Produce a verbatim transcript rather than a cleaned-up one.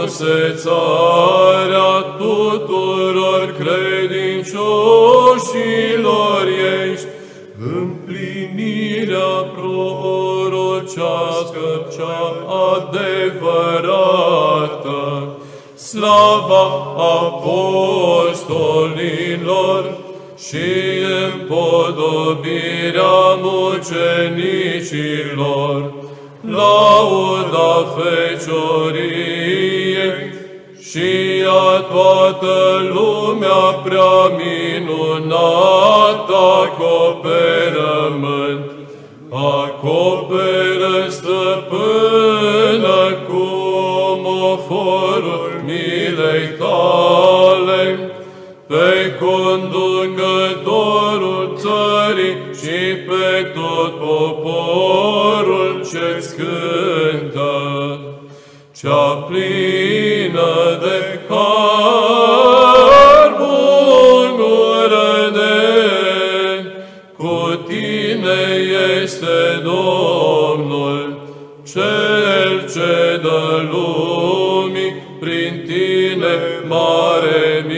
Iisuse, țarea tuturor credincioșilor ești, împlinirea prorocească cea adevărată, slava apostolilor și împodobirea mucenicilor, lauda fecioriei și a toată lumea prea minunată acoperământ. Acoperă, stăpână, cu omoforul milei tale, pe conducătorul țării și pe tot poporul ce-ți cântă, cea plină de har, bunură-ne, cu tine este Domnul, Cel ce dă lumii, prin tine mare